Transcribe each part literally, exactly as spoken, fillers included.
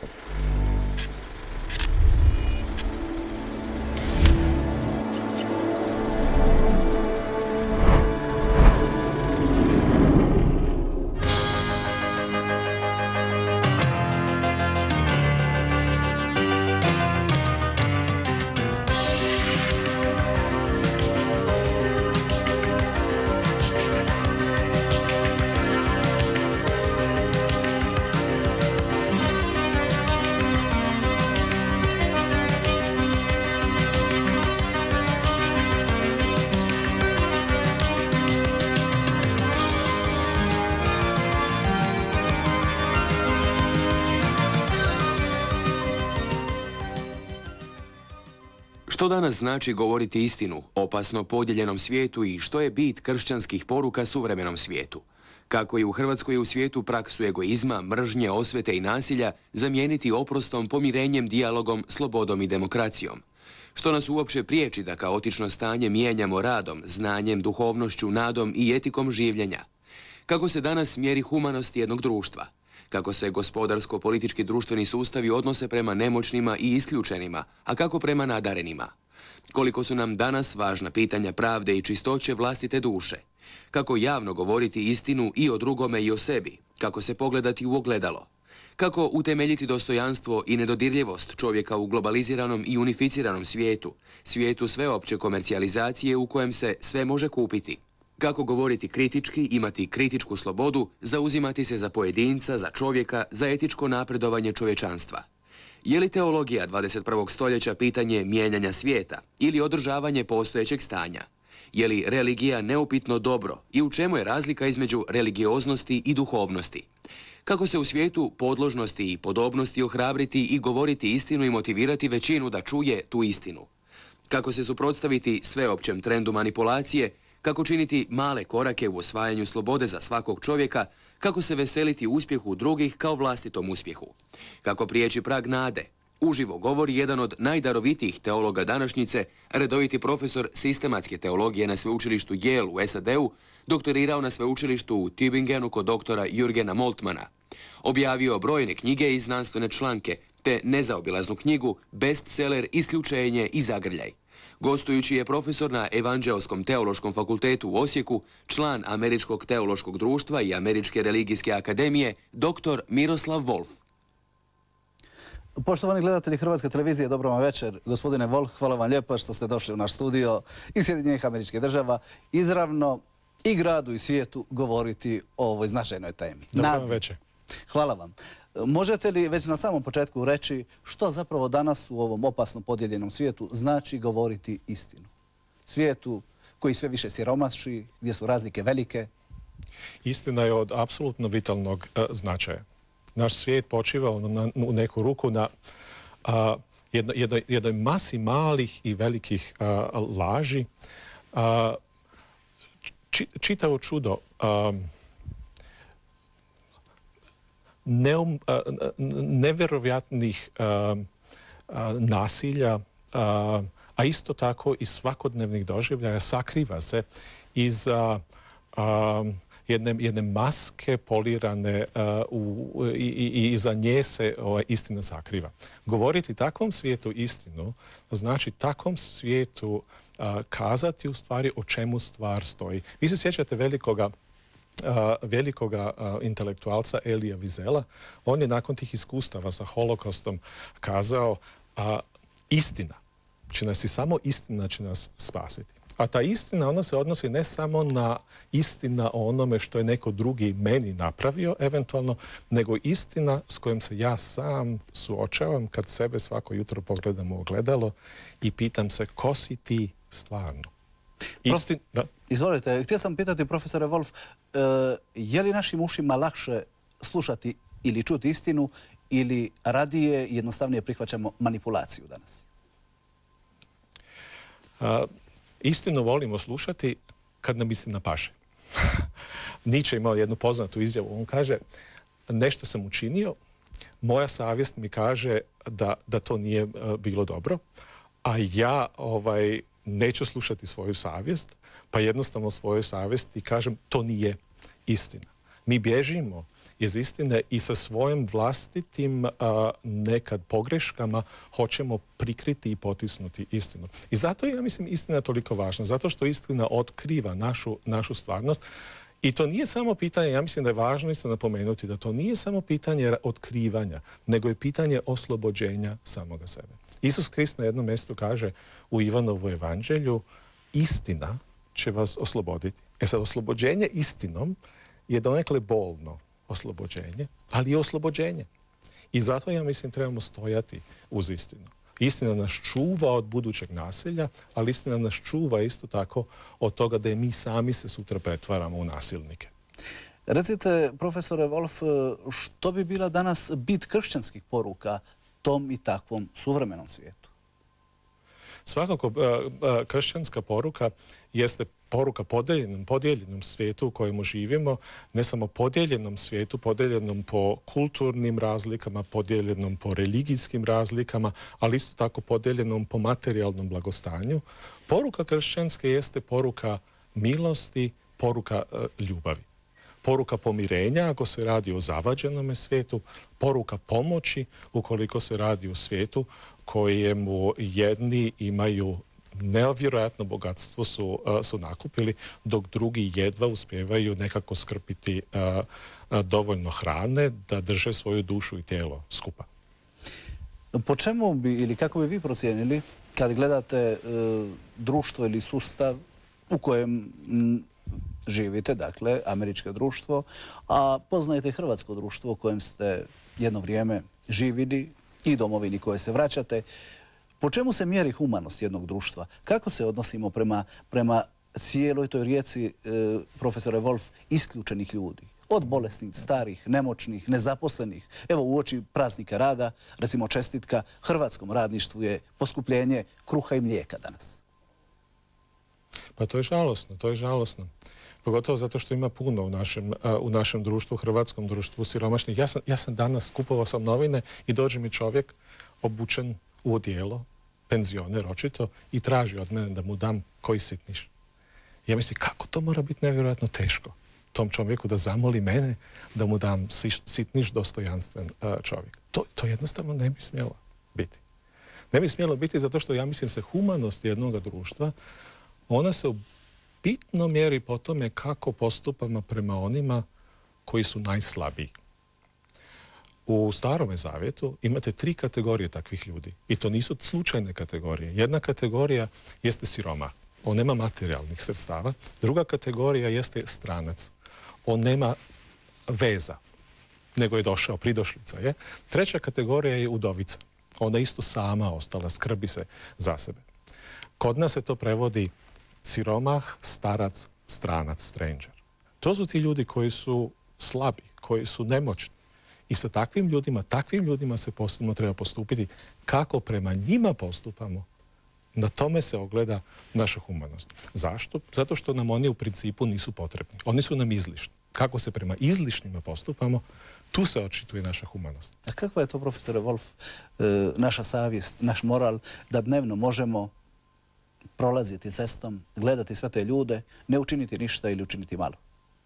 Što danas znači govoriti istinu opasno podijeljenom svijetu i što je bit kršćanskih poruka suvremenom svijetu? Kako je u Hrvatskoj i u svijetu praksu egoizma, mržnje, osvete i nasilja zamijeniti oprostom, pomirenjem, dijalogom, slobodom i demokracijom? Što nas uopće priječi da kaotično stanje mijenjamo radom, znanjem, duhovnošću, nadom i etikom življenja? Kako se danas mjeri humanost jednog društva? Kako se gospodarsko-politički društveni sustavi odnose prema nemoćnima i isključenima, a kako prema nadarenima? Koliko su nam danas važna pitanja pravde i čistoće vlastite duše? Kako javno govoriti istinu i o drugome i o sebi? Kako se pogledati u ogledalo? Kako utemeljiti dostojanstvo i nedodirljivost čovjeka u globaliziranom i unificiranom svijetu, svijetu sveopće komercijalizacije u kojem se sve može kupiti? Kako govoriti kritički, imati kritičku slobodu, zauzimati se za pojedinca, za čovjeka, za etičko napredovanje čovječanstva? Je li teologija dvadeset prvog stoljeća pitanje mijenjanja svijeta ili održavanje postojećeg stanja? Je li religija neupitno dobro i u čemu je razlika između religioznosti i duhovnosti? Kako se u svijetu podložnosti i podobnosti ohrabriti i govoriti istinu i motivirati većinu da čuje tu istinu? Kako se suprotstaviti sveopćem trendu manipulacije? Kako činiti male korake u osvajanju slobode za svakog čovjeka? Kako se veseliti uspjehu drugih kao vlastitom uspjehu? Kako prijeći prag nade? Uživo govori jedan od najdarovitijih teologa današnjice, redoviti profesor sistematske teologije na sveučilištu Yale u S A D-u, doktorirao na sveučilištu u Tübingenu kod doktora Jürgena Moltmana. Objavio brojne knjige i znanstvene članke, te nezaobilaznu knjigu bestseller Isključenje i zagrljaj. Gostujući je profesor na Evanđeoskom teološkom fakultetu u Osijeku, član Američkog teološkog društva i Američke religijske akademije, doktor Miroslav Volf. Poštovani gledatelji Hrvatske televizije, dobro vam večer. Gospodine Volf, hvala vam lijepo što ste došli u naš studio iz Sjedinjenih Američkih Država izravno i gradu i svijetu govoriti o ovoj značajnoj temi. Dobro vam večer. Hvala vam. Možete li već na samom početku reći što zapravo danas u ovom opasno podijeljenom svijetu znači govoriti istinu? Svijetu koji sve više siromaši, gdje su razlike velike. Istina je od apsolutno vitalnog uh, značaja. Naš svijet počiva na, u neku ruku na uh, jedno, jednoj, jednoj masi malih i velikih uh, laži. Uh, či, čitavo čudo um, Neum, uh, nevjerovatnih uh, uh, nasilja, uh, a isto tako i svakodnevnih doživljaja sakriva se iz uh, uh, jedne, jedne maske polirane uh, u, i, i, i iza nje se uh, istina sakriva. Govoriti takvom svijetu istinu znači takvom svijetu uh, kazati u stvari o čemu stvar stoji. Vi se sjećate velikoga Uh, velikoga uh, intelektualca Elija Vizela. On je nakon tih iskustava sa holokaustom kazao uh, istina će nas i samo istina će nas spasiti. A ta istina, ona se odnosi ne samo na istina o onome što je neko drugi meni napravio eventualno, nego istina s kojom se ja sam suočavam kad sebe svako jutro pogledam u ogledalo i pitam se ko si ti stvarno. Istin... Da. Izvolite, htio sam pitati profesore Volf, e, je li našim ušima lakše slušati ili čuti istinu ili radije jednostavnije prihvaćamo manipulaciju danas? A, istinu volimo slušati kad nam istina paše. Nietzsche imao jednu poznatu izjavu. On kaže, nešto sam učinio, moja savjest mi kaže da, da to nije uh, bilo dobro, a ja ovaj, neću slušati svoju savjest, pa jednostavno svojoj savjesti kažem to nije istina. Mi bježimo iz istine i sa svojim vlastitim a, nekad pogreškama hoćemo prikriti i potisnuti istinu. I zato ja mislim istina je toliko važna, zato što istina otkriva našu, našu stvarnost. I to nije samo pitanje, ja mislim da je važno isto napomenuti, da to nije samo pitanje otkrivanja, nego je pitanje oslobođenja samoga sebe. Isus Krist na jednom mjestu kaže u Ivanovu evanđelju, istina će vas osloboditi. E sad, oslobođenje istinom je donekle bolno oslobođenje, ali je oslobođenje. I zato, ja mislim, trebamo stojati uz istinu. Istina nas čuva od budućeg nasilja, ali istina nas čuva isto tako od toga da je mi sami se sutra pretvaramo u nasilnike. Recite, profesore Wolf, što bi bila danas bit kršćanskih poruka tom i takvom suvremenom svijetu? Svakako, kršćanska poruka jeste poruka podijeljenom, podijeljenom svijetu u kojemu živimo, ne samo podijeljenom svijetu, podijeljenom po kulturnim razlikama, podijeljenom po religijskim razlikama, ali isto tako podijeljenom po materijalnom blagostanju. Poruka kršćanske jeste poruka milosti, poruka e, ljubavi. Poruka pomirenja ako se radi o zavađenome svijetu, poruka pomoći ukoliko se radi o svijetu kojemu jedni imaju nevjerojatno bogatstvo su, su nakupili, dok drugi jedva uspijevaju nekako skrpiti a, a, dovoljno hrane da drže svoju dušu i tijelo skupa. Po čemu bi ili kako bi vi procijenili kad gledate e, društvo ili sustav u kojem m, živite, dakle, američko društvo, a poznajete hrvatsko društvo u kojem ste jedno vrijeme živili i domovini koje se vraćate, po čemu se mjeri humanost jednog društva? Kako se odnosimo prema, prema cijeloj toj rijeci, e, profesore Wolf, isključenih ljudi? Od bolesnih, starih, nemoćnih, nezaposlenih. Evo, uoči praznika rada, recimo čestitka, hrvatskom radništvu je poskupljenje kruha i mlijeka danas. Pa to je žalosno, to je žalosno. Pogotovo zato što ima puno u našem, u našem društvu, hrvatskom društvu siromašnih. Ja sam, ja sam danas kupovao sam novine i dođe mi čovjek obučen u odijelo, penzioner očito, i traži od mene da mu dam koji sitniš. Ja mislim, kako to mora biti nevjerojatno teško tom čovjeku da zamoli mene da mu dam sitniš dostojanstven čovjek. To, to jednostavno ne bi smjelo biti. Ne bi smjelo biti zato što ja mislim se humanost jednog društva, ona se u bitno mjeri po tome kako postupamo prema onima koji su najslabiji. U Starome zavjetu imate tri kategorije takvih ljudi. I to nisu slučajne kategorije. Jedna kategorija jeste siromah. On nema materijalnih sredstava. Druga kategorija jeste stranac. On nema veza, nego je došao, pridošlica je. Treća kategorija je udovica. Ona isto sama ostala, skrbi se za sebe. Kod nas se to prevodi siromah, starac, stranac, stranger. To su ti ljudi koji su slabi, koji su nemoćni. I sa takvim ljudima, takvim ljudima se posebno treba postupiti. Kako prema njima postupamo, na tome se ogleda naša humanost. Zašto? Zato što nam oni u principu nisu potrebni. Oni su nam izlišni. Kako se prema izlišnjima postupamo, tu se očituje naša humanost. A kakva je to, profesore Wolf, naša savjest, naš moral, da dnevno možemo prolaziti cestom, gledati sve te ljude, ne učiniti ništa ili učiniti malo?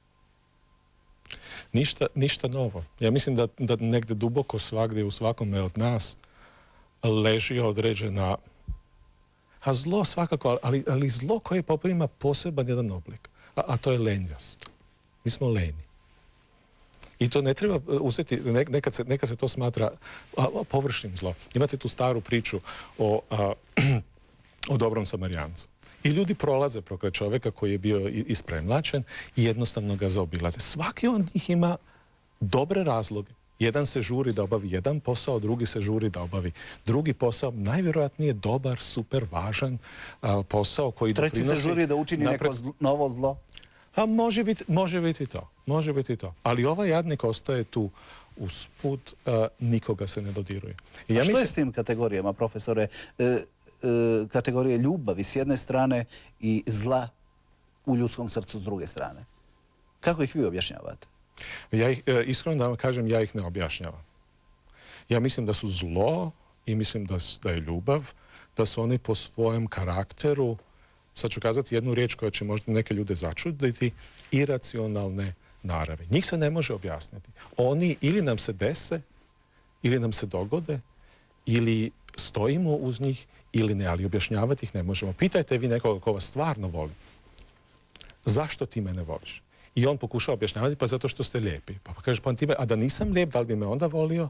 Ništa, ništa novo. Ja mislim da, da negdje duboko svagdje u svakome od nas leži određena, a zlo svakako, ali, ali zlo koje poprima poseban jedan oblik, a, a to je lenjost. Mi smo leni. I to ne treba uzeti, nekad se, nekad se to smatra a, a, površnim zlom. Imate tu staru priču o, a, o dobrom Samarijancu. I ljudi prolaze prokraj čovjeka koji je bio ispremlačen i jednostavno ga zaobilaze. Svaki od njih ima dobre razloge. Jedan se žuri da obavi jedan posao, drugi se žuri da obavi drugi posao. Najvjerojatnije dobar, super, važan a, posao koji Treći doprinosi... Treći se žuri da učini napred... neko zlo, novo zlo? A može biti, može biti to. Može biti to. Ali ovaj jadnik ostaje tu usput, a, nikoga se ne dodiruje. I ja A što mislim... je s tim kategorijama, profesore? E, kategorije ljubavi s jedne strane i zla u ljudskom srcu s druge strane. Kako ih vi objašnjavate? Ja ih, iskreno da vam kažem, ja ih ne objašnjavam. Ja mislim da su zlo i mislim da, da je ljubav, da su oni po svojem karakteru, sad ću kazati jednu riječ koja će možda neke ljude začuditi, iracionalne, naravi. Njih se ne može objasniti. Oni ili nam se dese, ili nam se dogode, ili stojimo uz njih, ili ne, ali objašnjavati ih ne možemo. Pitajte vi nekoga ko vas stvarno voli. Zašto ti mene voliš? I on pokušava objašnjavati, pa zato što ste lijepi. Pa kaže, pa time, a da nisam lijep, da li bi me onda volio?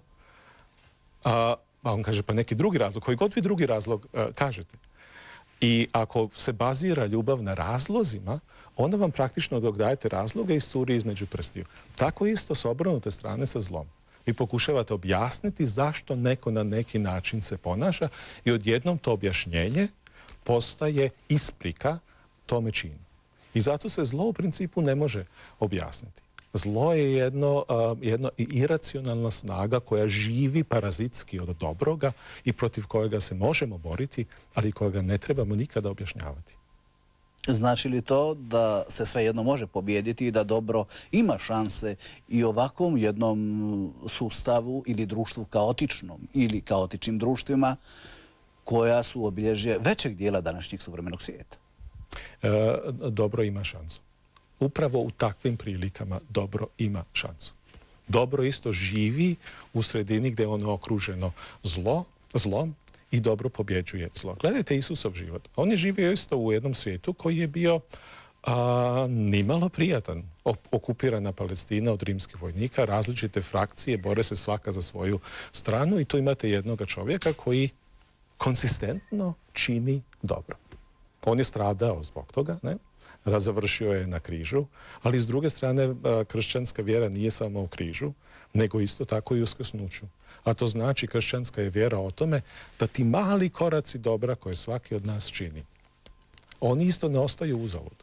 A, a on kaže, pa neki drugi razlog, koji god vi drugi razlog a, kažete. I ako se bazira ljubav na razlozima, onda vam praktično dok dajete razloge iscuri između prstiju. Tako isto s obrnute strane sa zlom. Vi pokušavate objasniti zašto neko na neki način se ponaša i odjednom to objašnjenje postaje isprika tome činu. I zato se zlo u principu ne može objasniti. Zlo je jedno, uh, jedno iracionalna snaga koja živi parazitski od dobroga i protiv kojega se možemo boriti, ali kojega ne trebamo nikada objašnjavati. Znači li to da se svejedno može pobijediti i da dobro ima šanse i ovakvom jednom sustavu ili društvu kaotičnom ili kaotičnim društvima koja su obilježje većeg dijela današnjeg suvremenog svijeta? E, dobro ima šansu. Upravo u takvim prilikama dobro ima šansu. Dobro isto živi u sredini gdje je ono okruženo zlo, zlom i dobro pobjeđuje zlo. Gledajte Isusov život. On je živio isto u jednom svijetu koji je bio a, nimalo prijatan. Okupirana Palestina od rimskih vojnika, različite frakcije, bore se svaka za svoju stranu i tu imate jednoga čovjeka koji konsistentno čini dobro. On je stradao zbog toga, ne? Završio je na križu, ali s druge strane kršćanska vjera nije samo u križu, nego isto tako i u uskrsnuću. A to znači kršćanska je vjera o tome da ti mali koraci dobra koje svaki od nas čini, oni isto ne ostaju uzalud.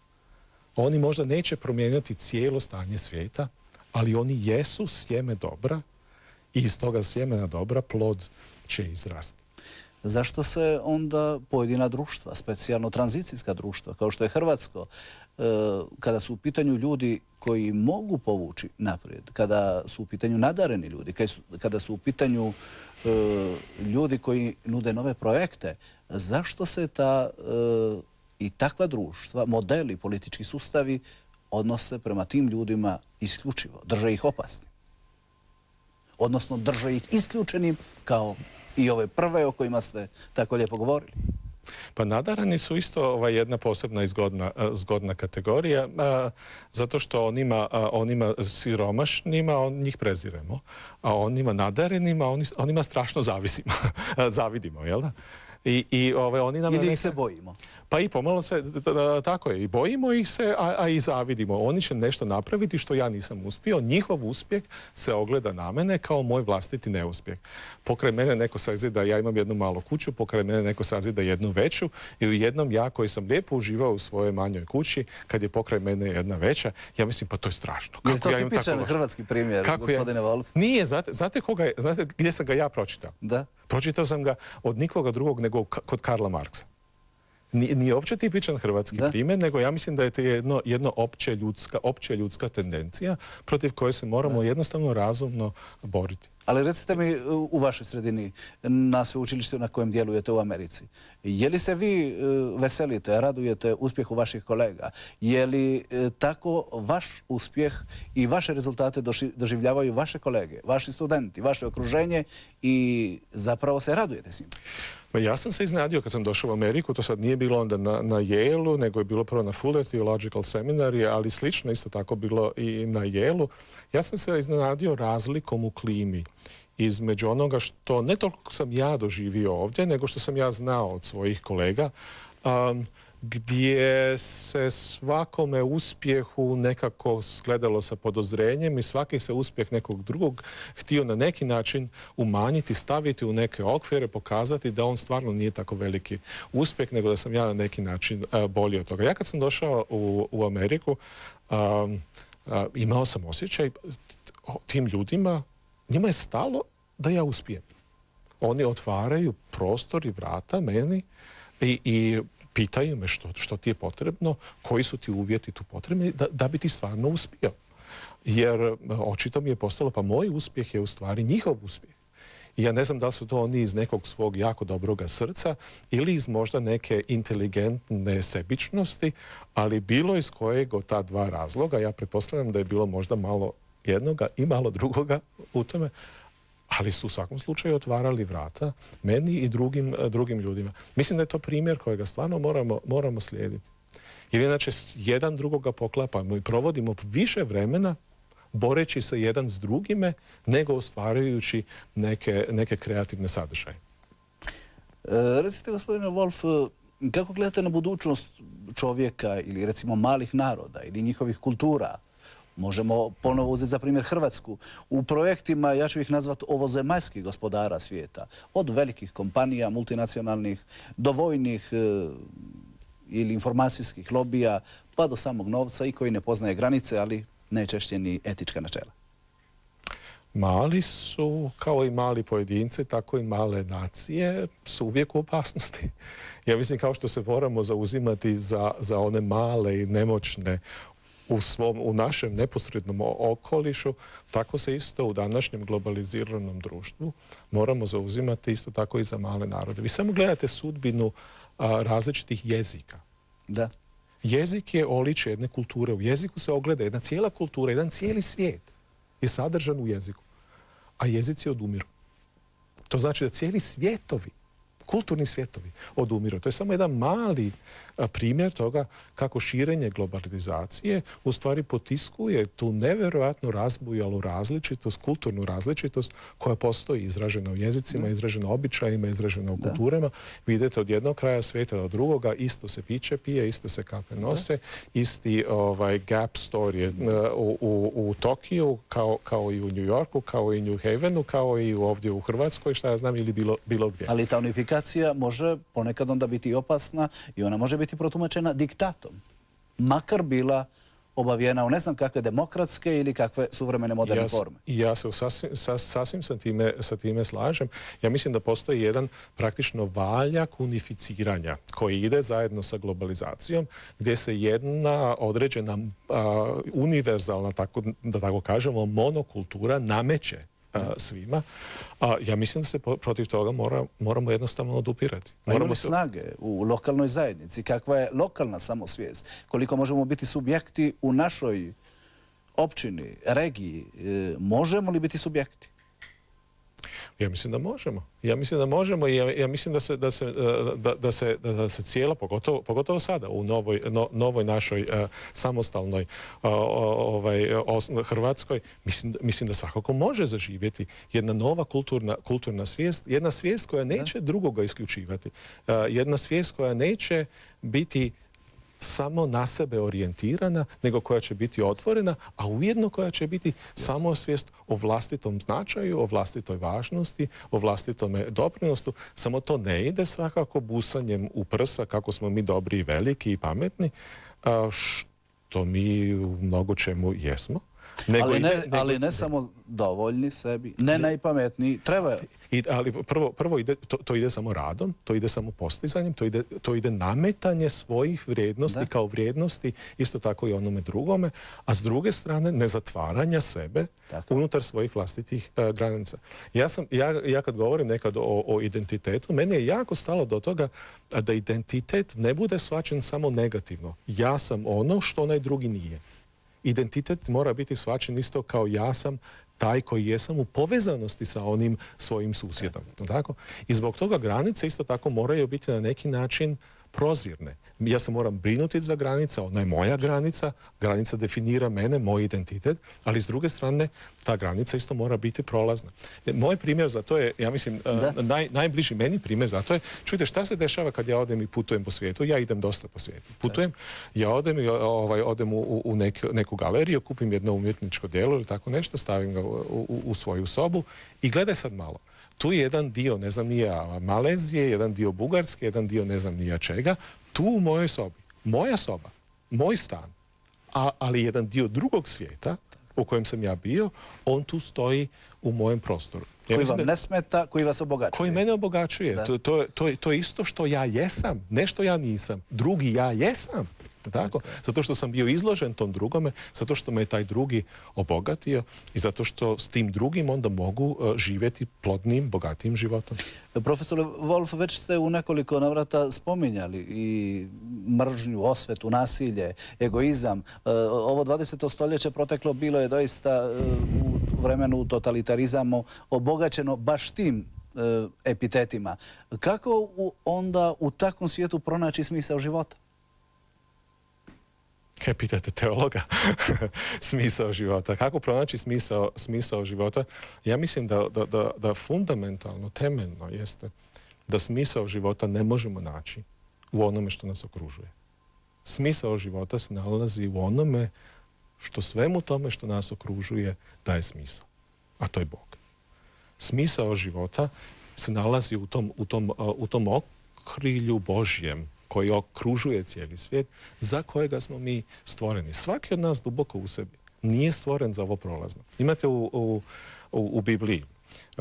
Oni možda neće promijeniti cijelo stanje svijeta, ali oni jesu sjeme dobra i iz toga sjemena dobra plod će izrasti. Zašto se onda pojedina društva, specijalno tranzicijska društva, kao što je Hrvatsko, kada su u pitanju ljudi koji mogu povući naprijed, kada su u pitanju nadareni ljudi, kada su u pitanju ljudi koji nude nove projekte, zašto se ta i takva društva, modeli, politički sustavi odnose prema tim ljudima isključivo, drže ih opasnim? Odnosno drže ih isključenim kao i ove prve o kojima ste tako lijepo govorili. Pa nadarani su isto ovaj, jedna posebna i zgodna, zgodna kategorija, a, zato što onima, a, onima siromašnima on, njih preziremo, a onima nadarenima oni, onima strašno zavisimo, zavidimo, jel da? I, i, ove, oni nam Ili ih neka... se bojimo. Pa i pomalo se, tako je, i bojimo ih se, a, a i zavidimo. Oni će nešto napraviti što ja nisam uspio. Njihov uspjeh se ogleda na mene kao moj vlastiti neuspjeh. Pokraj mene neko sazida, ja imam jednu malu kuću, pokraj mene neko sazida jednu veću i u jednom ja koji sam lijepo uživao u svojoj manjoj kući, kad je pokraj mene jedna veća, ja mislim pa to je strašno. Kako je to ja tipičan tako... hrvatski primjer, kako gospodine ja... Wolf? Nije, znate, znate, koga je, znate gdje sam ga ja pročitao? Da. Pročitao sam ga od nikoga drugog nego kod Karla Marksa. Nije opće tipičan hrvatski da. primjer, nego ja mislim da je to jedno, jedno opće, ljudska, opće ljudska tendencija protiv koje se moramo da. jednostavno razumno boriti. Ali recite mi u vašoj sredini, na sveučilištu na kojem djelujete u Americi, je li se vi veselite, radujete uspjehu vaših kolega? Je li tako vaš uspjeh i vaše rezultate doživljavaju vaše kolege, vaši studenti, vaše okruženje i zapravo se radujete s njim? Ja sam se iznenadio kad sam došao u Ameriku, to sad nije bilo onda na, na Yale-u, nego je bilo prvo na Fuller Theological Seminary, ali slično isto tako bilo i na Yale-u. Ja sam se iznenadio razlikom u klimi između onoga što ne toliko sam ja doživio ovdje, nego što sam ja znao od svojih kolega, um, gdje se svakome uspjehu nekako gledalo sa podozrenjem i svaki se uspjeh nekog drugog htio na neki način umanjiti, staviti u neke okvire, pokazati da on stvarno nije tako veliki uspjeh, nego da sam ja na neki način uh, bolji od toga. Ja kad sam došao u, u Ameriku, um, uh, imao sam osjećaj tim ljudima, njima je stalo da ja uspijem. Oni otvaraju prostor i vrata meni i, i pitaju me što, što ti je potrebno, koji su ti uvjeti tu potrebni da, da bi ti stvarno uspio. Jer očito mi je postalo, pa moj uspjeh je u stvari njihov uspjeh. I ja ne znam da li su to oni iz nekog svog jako dobroga srca ili iz možda neke inteligentne sebičnosti, ali bilo iz kojeg od ta dva razloga, ja pretpostavljam da je bilo možda malo jednoga i malo drugoga u tome, ali su u svakom slučaju otvarali vrata meni i drugim, drugim ljudima. Mislim da je to primjer kojega stvarno moramo, moramo slijediti. Jer inače jedan drugoga poklapamo i provodimo više vremena boreći se jedan s drugime nego ostvarujući neke, neke kreativne sadržaje. E, recite, gospodine Wolf, kako gledate na budućnost čovjeka ili recimo malih naroda ili njihovih kultura? Možemo ponovo uzeti za primjer Hrvatsku. U projektima, ja ću ih nazvati ovozemaljskih gospodara svijeta, od velikih kompanija, multinacionalnih, do vojnih e, ili informacijskih lobija, pa do samog novca i koji ne poznaje granice, ali najčešće ni etička načela. Mali su, kao i mali pojedinci, tako i male nacije, su uvijek u opasnosti. Ja mislim kao što se moramo zauzimati za, za one male i nemoćne u, svom, u našem neposrednom okolišu, tako se isto u današnjem globaliziranom društvu moramo zauzimati isto tako i za male narode. Vi samo gledate sudbinu a, različitih jezika. Da. Jezik je oličje jedne kulture. U jeziku se ogleda jedna cijela kultura, jedan cijeli svijet je sadržan u jeziku. A jezici odumiru. To znači da cijeli svijetovi, kulturni svijetovi odumiru. To je samo jedan mali a, primjer toga kako širenje globalizacije u stvari potiskuje tu nevjerojatno razbujalu različitost, kulturnu različitost koja postoji izražena u jezicima, izražena u običajima, izražena u kulturama. Vidite od jednog kraja svijeta do drugoga, isto se piće pije, isto se kape nose, isti ovaj, Gap Store je u, u, u Tokiju, kao, kao i u New Yorku, kao i u New Havenu, kao i ovdje u Hrvatskoj, šta ja znam, ili bilo, bilo gdje. Ali ta unifikacija može ponekad onda biti opasna i ona može biti protumačena diktatom. Makar bila obavijena u ne znam kakve demokratske ili kakve suvremene moderne ja, forme. Ja se sasvim, sa, sasvim sa, time, sa time slažem. Ja mislim da postoji jedan praktično valjak unificiranja koji ide zajedno sa globalizacijom, gdje se jedna određena a, univerzalna, tako, da tako kažemo, monokultura nameće svima. A ja mislim da se protiv toga mora, moramo jednostavno odupirati. Moramo Ima li se... snage u lokalnoj zajednici? Kakva je lokalna samosvijest? Koliko možemo biti subjekti u našoj općini, regiji? E, možemo li biti subjekti? Ja mislim da možemo. Ja mislim da možemo i ja, ja mislim da se, da se, da, da se, da se cijela, pogotovo, pogotovo sada u novoj, no, novoj našoj uh, samostalnoj uh, ovaj, os, Hrvatskoj, mislim, mislim da svakako može zaživjeti jedna nova kulturna, kulturna svijest, jedna svijest koja neće drugoga isključivati. Uh, jedna svijest koja neće biti samo na sebe orijentirana, nego koja će biti otvorena, a ujedno koja će biti yes. samosvijest o vlastitom značaju, o vlastitoj važnosti, o vlastitom doprinostu. Samo to ne ide svakako busanjem u prsa kako smo mi dobri i veliki i pametni, što mi u mnogo čemu jesmo. Nego ali ne, ide, nego, ali ne samo dovoljni sebi, ne najpametniji, treba... I, ali prvo, prvo ide, to, to ide samo radom, to ide samo postizanjem, to ide, to ide nametanje svojih vrijednosti da. kao vrijednosti, isto tako i onome drugome, a s druge strane ne zatvaranja sebe tako. unutar svojih vlastitih uh, granica. Ja, sam, ja, ja kad govorim nekad o, o identitetu, meni je jako stalo do toga da identitet ne bude shvaćen samo negativno. Ja sam ono što onaj drugi nije. Identitet mora biti shvaćen isto kao ja sam taj koji jesam u povezanosti sa onim svojim susjedom. Tako? I zbog toga granice isto tako moraju biti na neki način prozirne. Ja se moram brinuti za granica, ona je moja granica, granica definira mene, moj identitet, ali s druge strane ta granica isto mora biti prolazna. Moj primjer za to je, ja mislim, naj, najbliži meni primjer za to je, čujte, šta se dešava kad ja odem i putujem po svijetu? Ja idem dosta po svijetu. Putujem, ja odem i ovaj, odem u, u nek, neku galeriju, kupim jedno umjetničko djelo ili tako nešto, stavim ga u, u, u svoju sobu i gledaj sad malo. Tu je jedan dio, ne znam nija Malezije, jedan dio Bugarske, jedan dio ne znam nija čega, tu u mojoj sobi. Moja soba, moj stan, a, ali jedan dio drugog svijeta u kojem sam ja bio, on tu stoji u mojem prostoru. Ja koji vam ne smeta, koji vas obogaćuje. Koji mene obogaćuje. To, to, to, to je isto što ja jesam, ne što ja nisam. Drugi ja jesam. Tako? Zato što sam bio izložen tom drugome, zato što me je taj drugi obogatio i zato što s tim drugim onda mogu živjeti plodnim, bogatijim životom. Profesor Wolf, već ste u nekoliko navrata spominjali i mržnju, osvetu, nasilje, egoizam. Ovo dvadeseto stoljeće proteklo bilo je doista u vremenu totalitarizama obogaćeno baš tim epitetima. Kako onda u takvom svijetu pronaći smisao života? Kaj pitate teologa? Smisao života. Kako pronaći smisao, smisao života? Ja mislim da, da, da, da fundamentalno, temeljno jeste da smisao života ne možemo naći u onome što nas okružuje. Smisao života se nalazi u onome što svemu tome što nas okružuje daje smisao. A to je Bog. Smisao života se nalazi u tom, u tom, u tom okrilju Božjem koji okružuje cijeli svijet, za kojega smo mi stvoreni. Svaki od nas duboko u sebi nije stvoren za ovo prolazno. Imate u, u, u Bibliji, uh,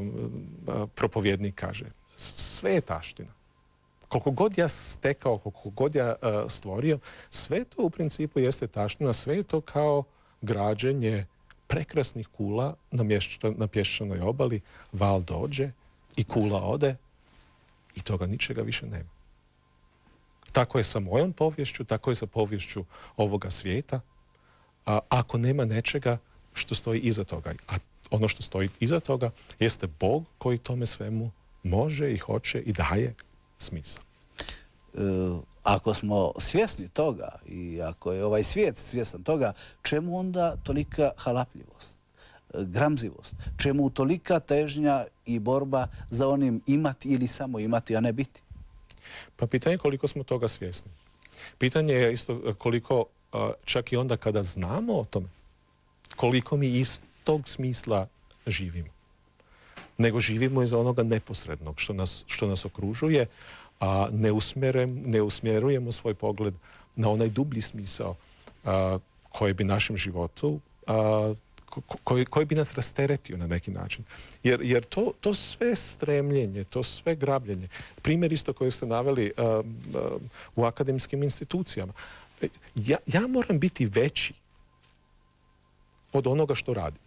uh, propovjednik kaže, sve je taština. Koliko god ja stekao, koliko god ja uh, stvorio, sve to u principu jeste taština, sve je to kao građenje prekrasnih kula na, mješća, na pješčanoj obali, val dođe i kula ode i toga ničega više nema. Tako je sa mojom poviješću, tako je sa poviješću ovoga svijeta. A ako nema nečega što stoji iza toga, a ono što stoji iza toga jeste Bog koji tome svemu može i hoće i daje smisao. E, ako smo svjesni toga i ako je ovaj svijet svjestan toga, čemu onda tolika halapljivost, gramzivost? Čemu tolika težnja i borba za onim imati ili samo imati, a ne biti? Pa pitanje je koliko smo toga svjesni. Pitanje je isto koliko, čak i onda kada znamo o tome, koliko mi iz tog smisla živimo. Nego živimo iz onoga neposrednog što nas, što nas okružuje, a ne, usmjerem, ne usmjerujemo svoj pogled na onaj dublji smisao a, koji bi našem životu a, Koji, koji bi nas rasteretio na neki način. Jer, jer to, to sve stremljenje, to sve grabljenje, primjer isto koji ste naveli uh, uh, u akademskim institucijama, ja, ja moram biti veći od onoga što radim.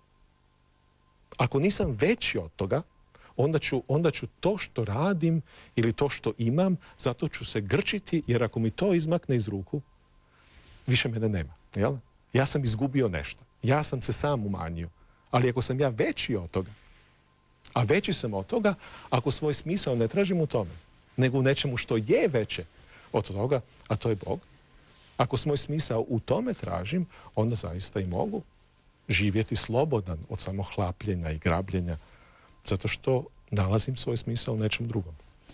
Ako nisam veći od toga, onda ću, onda ću to što radim ili to što imam, zato ću se grčiti, jer ako mi to izmakne iz ruku, više mene nema. Jel? Ja sam izgubio nešto. Ja sam se sam umanjio. Ali ako sam ja veći od toga, a veći sam od toga, ako svoj smisao ne tražim u tome, nego u nečemu što je veće od toga, a to je Bog, ako svoj smisao u tome tražim, onda zaista i mogu živjeti slobodan od samohlapljenja i grabljenja, zato što nalazim svoj smisao u nečem drugom.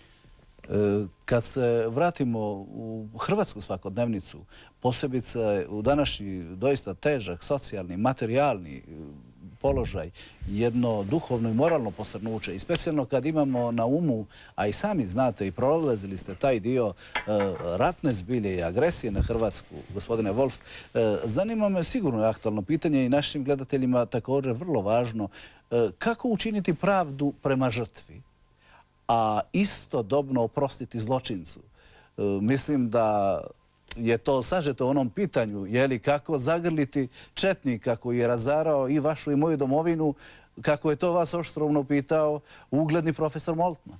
Kad se vratimo u hrvatsku svakodnevnicu, posebice u današnji doista težak socijalni, materijalni položaj, jedno duhovno i moralno posrnuće i specijalno kad imamo na umu, a i sami znate i prolazili ste taj dio ratne zbilje i agresije na Hrvatsku, gospodine Wolf, zanima me sigurno je aktualno pitanje i našim gledateljima također vrlo važno, kako učiniti pravdu prema žrtvi, a istodobno oprostiti zločincu. E, mislim da je to sažeto u onom pitanju, je li kako zagrliti četnika koji je razarao i vašu i moju domovinu, kako je to vas oštrovno pitao ugledni profesor Moltmann.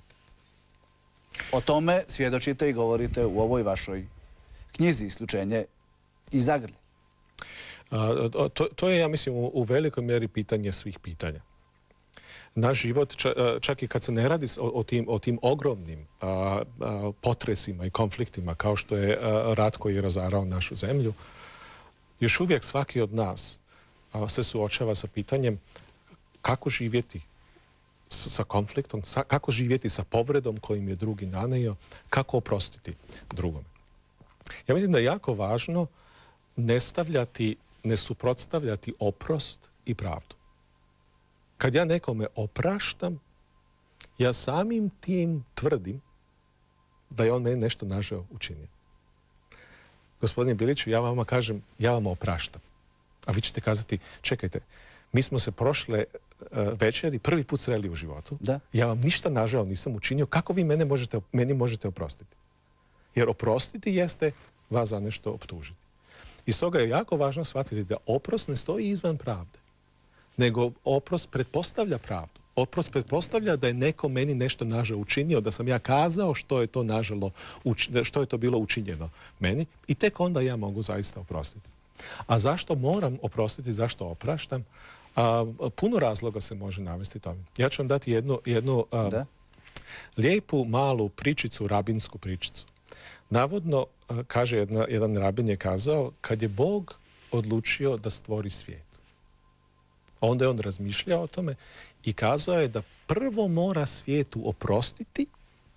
O tome svjedočite i govorite u ovoj vašoj knjizi Isključenje i zagrlje. A, to, to je, ja mislim, u, u velikoj mjeri pitanje svih pitanja. Naš život, čak i kad se ne radi o, o, tim, o tim ogromnim a, a, potresima i konfliktima kao što je a, rat koji je razarao našu zemlju, još uvijek svaki od nas a, se suočava sa pitanjem kako živjeti s, sa konfliktom, sa, kako živjeti sa povredom kojim je drugi nanio, kako oprostiti drugome. Ja mislim da je jako važno ne stavljati, ne suprotstavljati oprost i pravdu. Kad ja nekome opraštam, ja samim tim tvrdim da je on meni nešto nažao učinio. Gospodine Biliću, ja vama kažem, ja vam opraštam. A vi ćete kazati, čekajte, mi smo se prošle uh, večeri prvi put sreli u životu. Da. Ja vam ništa nažao nisam učinio. Kako vi mene možete, meni možete oprostiti? Jer oprostiti jeste vas za nešto optužiti. I stoga je jako važno shvatiti da oprost ne stoji izvan pravde, nego oprost pretpostavlja pravdu. Oprost pretpostavlja da je neko meni nešto nažao učinio, da sam ja kazao što je to nažalo, što je to bilo učinjeno meni i tek onda ja mogu zaista oprostiti. A zašto moram oprostiti, zašto opraštam? A, puno razloga se može navesti tome. Ja ću vam dati jednu, jednu a, lijepu, malu pričicu, rabinsku pričicu. Navodno, a, kaže jedna, jedan rabin je kazao, kad je Bog odlučio da stvori svijet, onda je on razmišljao o tome i kazao je da prvo mora svijetu oprostiti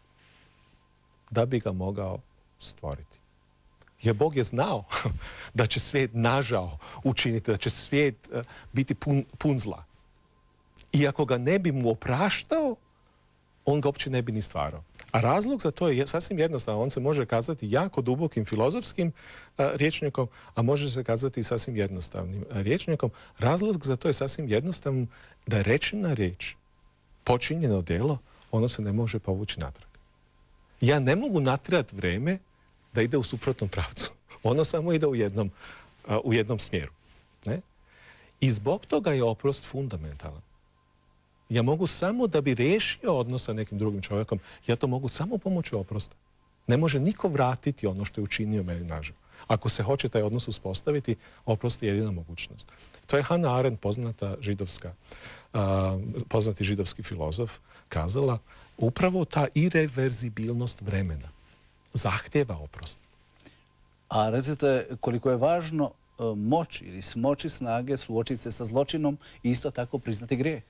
da bi ga mogao stvoriti. Jer Bog je znao da će svijet nažao učiniti, da će svijet uh, biti pun, pun zla. I ako ga ne bi mu opraštao, on ga uopće ne bi ni stvarao. A razlog za to je sasvim jednostavno. On se može kazati jako dubokim filozofskim uh, rječnikom, a može se kazati i sasvim jednostavnim uh, rječnikom. Razlog za to je sasvim jednostavno da rečena riječ, počinjeno djelo, ono se ne može povući natrag. Ja ne mogu natjerati vrijeme da ide u suprotnom pravcu. Ono samo ide u jednom, uh, u jednom smjeru. Ne? I zbog toga je oprost fundamentalan. Ja mogu samo da bi riješio odnos sa nekim drugim čovjekom, ja to mogu samo pomoću oprosta. Ne može niko vratiti ono što je učinio meni nažao. Ako se hoće taj odnos uspostaviti, oprost je jedina mogućnost. To je Hannah Arendt, poznata židovska, uh, poznati židovski filozof, kazala, upravo ta irreverzibilnost vremena zahtjeva oprost. A recite koliko je važno uh, moći ili smoći snage suočiti se sa zločinom i isto tako priznati grijeh.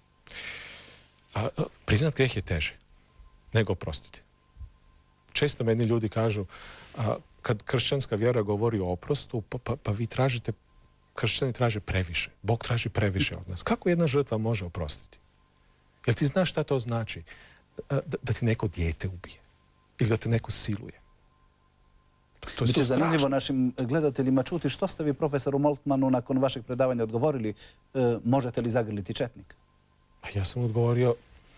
A, a, priznat grijeh je teže nego oprostiti. Često meni ljudi kažu, a, kad kršćanska vjera govori o oprostu, pa, pa, pa vi tražite, kršćani traže previše. Bog traži previše od nas. Kako jedna žrtva može oprostiti? Jel ti znaš šta to znači? Da, da ti neko dijete ubije. Ili da te neko siluje. To je Biće zanimljivo našim gledateljima čuti što ste vi profesoru Moltmanu nakon vašeg predavanja odgovorili. E, možete li zagrliti četnika? A ja sam odgovorio,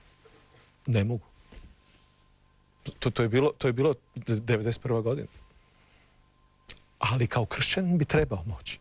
ne mogu. To, to, je bilo, to je bilo devedeset prva godina. Ali kao kršćanin bi trebao moći.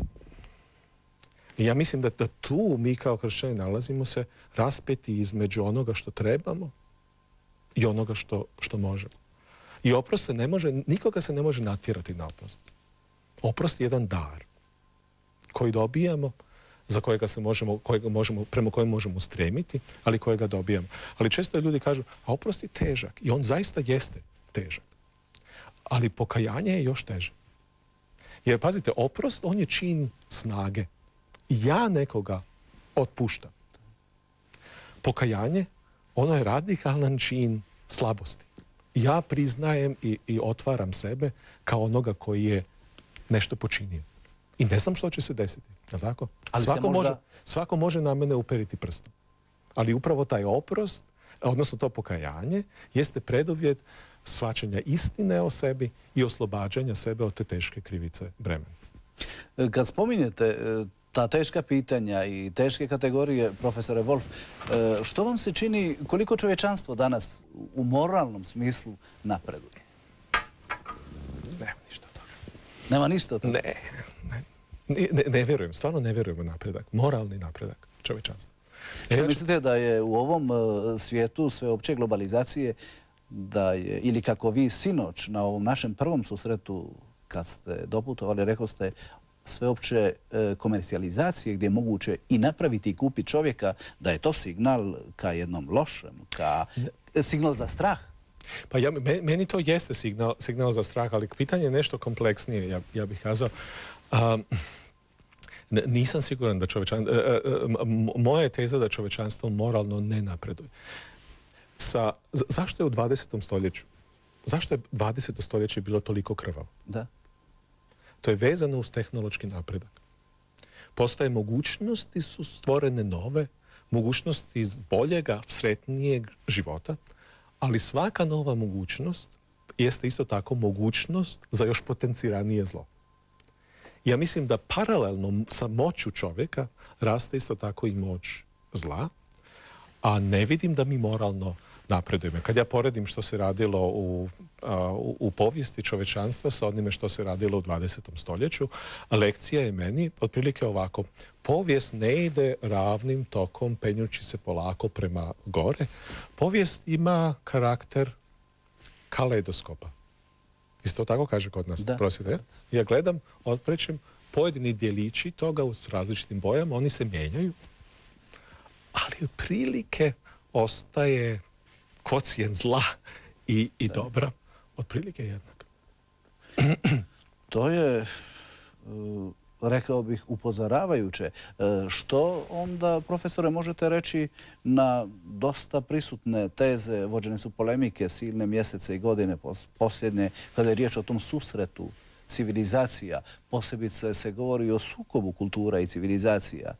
I ja mislim da, da tu mi kao kršćani nalazimo se raspeti između onoga što trebamo i onoga što, što možemo. I oprost se ne može, nikoga se ne može natjerati na oprost. Oprost je jedan dar koji dobijamo, za kojega se možemo, kojega možemo, prema kojem možemo stremiti, ali kojega dobijamo. Ali često ljudi kažu, a oprost je težak. I on zaista jeste težak. Ali pokajanje je još teže. Jer, pazite, oprost, on je čin snage. Ja nekoga otpuštam. Pokajanje, ono je radikalan čin slabosti. Ja priznajem i, i otvaram sebe kao onoga koji je nešto počinio. I ne znam što će se desiti. Je li tako? Ali svako, možda... može, svako može na mene uperiti prstom. Ali upravo taj oprost, odnosno to pokajanje, jeste preduvjet shvaćanja istine o sebi i oslobađanja sebe od te teške krivice bremena. Kad spominjete ta teška pitanja i teške kategorije, profesore Wolf, što vam se čini, koliko čovječanstvo danas u moralnom smislu napreduje? Nema ništa od toga. Nema ništa od toga? Ne, ne. Ne, ne vjerujem, stvarno ne vjerujem u napredak. Moralni napredak čovječanstva. Što ja mislite da je u ovom svijetu sveopće globalizacije, da je, ili kako vi sinoć na ovom našem prvom susretu kad ste doputovali, rekao ste, sveopće komercijalizacije gdje je moguće i napraviti i kupiti čovjeka, da je to signal ka jednom lošem, ka signal za strah? Pa ja, meni to jeste signal, signal za strah, ali pitanje je nešto kompleksnije, ja, ja bih kazao. Um, nisam siguran da čovječanstvo... Moja je teza da čovječanstvo moralno ne napreduje. Sa, zašto je u dvadesetom stoljeću? Zašto je dvadeseto stoljeće bilo toliko krvavo? Da. To je vezano uz tehnološki napredak. Postoje mogućnosti, su stvorene nove, mogućnosti boljega, sretnijeg života, ali svaka nova mogućnost jeste isto tako mogućnost za još potenciranije zlo. Ja mislim da paralelno sa moću čovjeka raste isto tako i moć zla, a ne vidim da mi moralno napredujemo. Kad ja poredim što se radilo u, u, u povijesti čovečanstva sa onime što se radilo u dvadesetom stoljeću, lekcija je meni otprilike ovako. Povijest ne ide ravnim tokom, penjući se polako prema gore. Povijest ima karakter kaleidoskopa. Isto tako kaže kod nas. Prosite, ja gledam, otprećem, pojedini dijelići toga u različitim bojama, oni se mijenjaju, ali otprilike ostaje kocijent zla i, i dobra otprilike jednak. To je, rekao bih, upozoravajuće. Što onda, profesore, možete reći na dosta prisutne teze, vođene su polemike silne mjesece i godine posljednje, kada je riječ o tom susretu civilizacija, posebice se govori o sukobu kultura i civilizacija.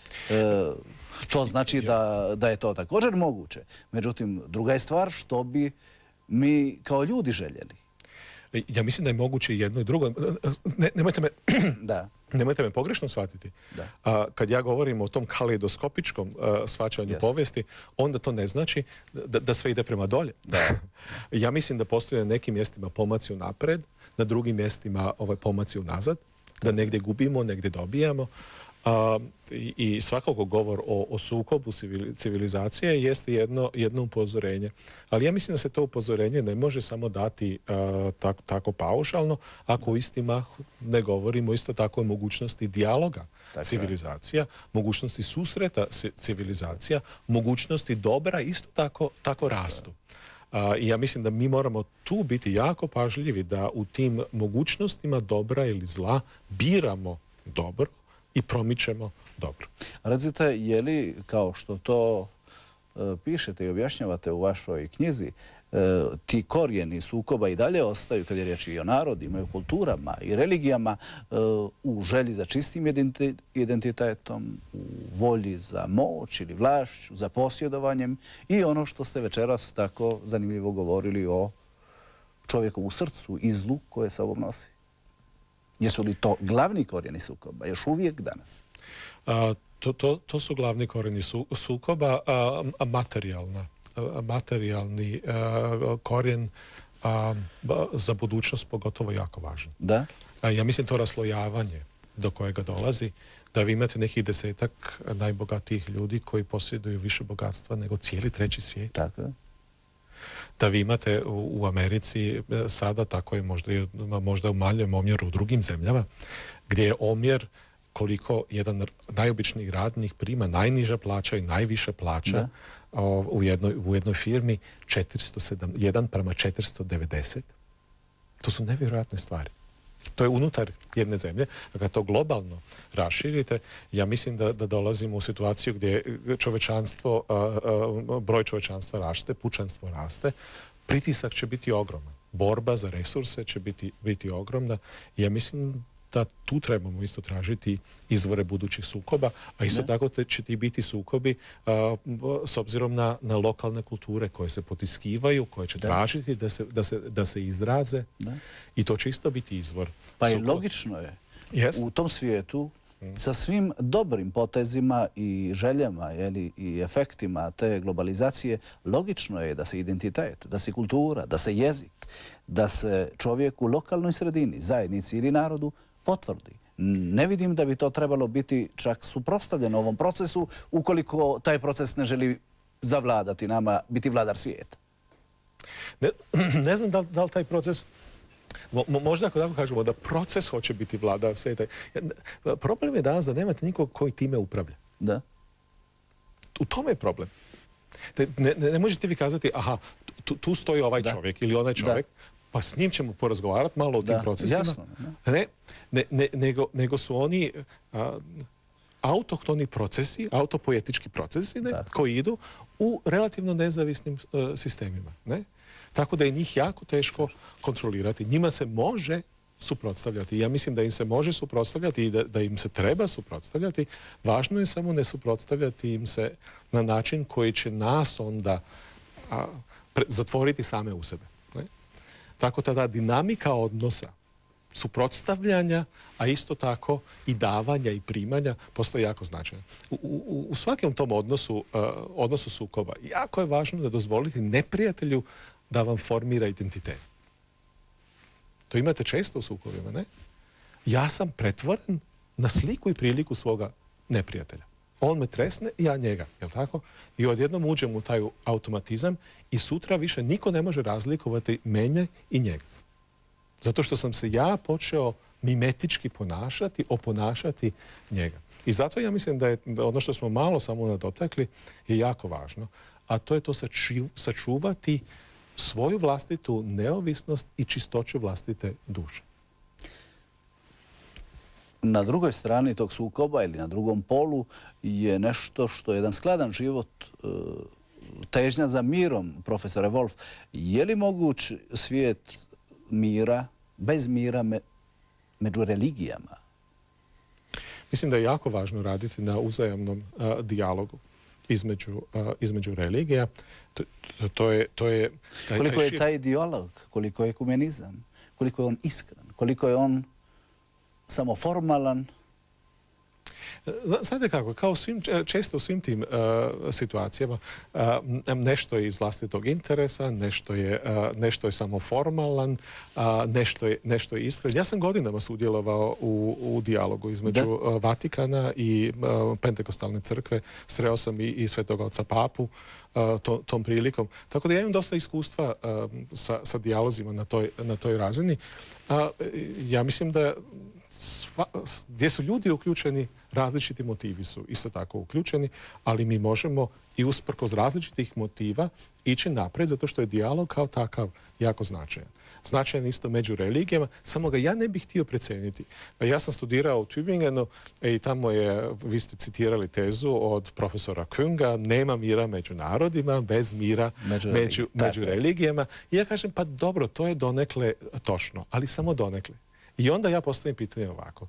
E, to znači da, da je to također moguće. Međutim, druga je stvar što bi mi kao ljudi željeli. Ja mislim da je moguće jedno i drugo. Ne, nemojte me... Da. Nemojte me pogrešno shvatiti. A, kad ja govorim o tom kaleidoskopičkom a, shvaćanju yes. povijesti, onda to ne znači da, da sve ide prema dolje. Da. Ja mislim da postoje na nekim mjestima pomaci unapred, na drugim mjestima ovaj, pomaci unazad, da negdje gubimo, negdje dobijamo. A, i, I svakako govor o, o sukobu civilizacije jeste jedno, jedno upozorenje. Ali ja mislim da se to upozorenje ne može samo dati a, tak, tako paušalno ako u istima ne govorimo isto tako o mogućnosti dijaloga tako civilizacija, mogućnosti susreta civilizacija, mogućnosti dobra isto tako, tako rastu. A, I ja mislim da mi moramo tu biti jako pažljivi da u tim mogućnostima dobra ili zla biramo dobro i promičemo dobro. Recite, je li, kao što to e, pišete i objašnjavate u vašoj knjizi, e, ti korijeni sukoba i dalje ostaju, kad je riječ i o narodima, i o kulturama, i religijama, e, u želji za čistim identitetom, u volji za moć ili vlašću, za posjedovanjem i ono što ste večeras tako zanimljivo govorili o čovjekovu srcu i zlu koje sa ovom nosi? Jesu li to glavni korijeni sukoba, još uvijek danas? A, to, to, to su glavni korijeni su, sukoba, a, a materijalna, a, materijalni a, korijen a, a, za budućnost pogotovo jako važan. Da? A, ja mislim to raslojavanje do kojega dolazi, da vi imate nekih desetak najbogatijih ljudi koji posjeduju više bogatstva nego cijeli treći svijet. Tako je. Da vi imate u, u Americi sada, tako je možda, možda u maljem omjeru u drugim zemljama, gdje je omjer koliko jedan najobičniji radnik prima najniža plaća i najviša plaća o, u, jednoj, u jednoj firmi četiristo sedam, jedan prema četiristo devedeset. To su nevjerojatne stvari. To je unutar jedne zemlje. A kad to globalno raširite, ja mislim da, da dolazimo u situaciju gdje čovečanstvo, a, a, broj čovečanstva raste, pučanstvo raste, pritisak će biti ogroman. Borba za resurse će biti, biti ogromna. Ja mislim da tu trebamo isto tražiti izvore budućih sukoba, a isto ne. tako će ti biti sukobi a, s obzirom na, na lokalne kulture koje se potiskivaju, koje će da. tražiti da se, da se, da se izraze ne. i to će isto biti izvor. Pa i logično je yes. u tom svijetu sa svim dobrim potezima i željama jeli, i efektima te globalizacije, logično je da se identitet, da se kultura, da se jezik, da se čovjek u lokalnoj sredini, zajednici ili narodu potvrdi. Ne vidim da bi to trebalo biti čak suprotstavljeno ovom procesu ukoliko taj proces ne želi zavladati nama, biti vladar svijeta. Ne, ne znam da li, da li taj proces... Mo, možda ako tako kažemo da proces hoće biti vladar svijeta. Problem je danas da nemate nikog koji time upravlja. Da. U tome je problem. Ne, ne, ne možete vi kazati, aha, tu, tu stoji ovaj da. čovjek ili onaj čovjek, da. pa s njim ćemo porazgovarati malo o tim da, procesima. Jasno, ne, ne, ne, nego, nego su oni a, autohtoni procesi, autopoetički procesi ne, koji idu u relativno nezavisnim a, sistemima. Ne? Tako da je njih jako teško kontrolirati. Njima se može suprotstavljati. Ja mislim da im se može suprotstavljati i da, da im se treba suprotstavljati. Važno je samo ne suprotstavljati im se na način koji će nas onda a, pre, zatvoriti same u sebe. Ne? Tako da ta dinamika odnosa suprotstavljanja, a isto tako i davanja i primanja postoji jako značajan. U, u, u svakom tom odnosu, uh, odnosu sukoba jako je važno da dozvolite neprijatelju da vam formira identitet. To imate često u sukobima, ne? Ja sam pretvoren na sliku i priliku svoga neprijatelja. On me tresne i ja njega, jel tako? I odjednom uđem u taj automatizam i sutra više niko ne može razlikovati mene i njega. Zato što sam se ja počeo mimetički ponašati, oponašati njega. I zato ja mislim da je da ono što smo malo samo nadotakli je jako važno. A to je to saču, sačuvati svoju vlastitu neovisnost i čistoću vlastite duše. Na drugoj strani tog sukoba ili na drugom polu je nešto što je jedan skladan život, težnja za mirom, profesore Wolf. Je li moguć svijet mira, bez mira me, među religijama? Mislim da je jako važno raditi na uzajamnom uh, dijalogu između, uh, između religija. To, to, to je, to je, taj, koliko taj je taj dijalog, koliko je ekumenizam, koliko je on iskren, koliko je on samo formalan? Znate kako, kao svim, često u svim tim uh, situacijama uh, nešto je iz vlastitog interesa, nešto je, uh, nešto je samo formalan, uh, nešto, je, nešto je iskren. Ja sam godinama sudjelovao u, u dijalogu između uh, Vatikana i uh, Pentekostalne crkve. Sreo sam i, i Svetog oca Papu uh, to, tom prilikom. Tako da ja imam dosta iskustva uh, sa, sa dijalozima na toj, na toj razini. Uh, ja mislim da Sva, gdje su ljudi uključeni, različiti motivi su isto tako uključeni, ali mi možemo i usprkos različitih motiva ići naprijed, zato što je dijalog kao takav jako značajan. Značajan isto među religijama, samo ga ja ne bih htio precijeniti. Ja sam studirao u Tübingenu i tamo je, vi ste citirali tezu od profesora Künga, nema mira među narodima, bez mira među, među, među religijama. I ja kažem, pa dobro, to je donekle točno, ali samo donekle. I onda ja postavim pitanje ovako.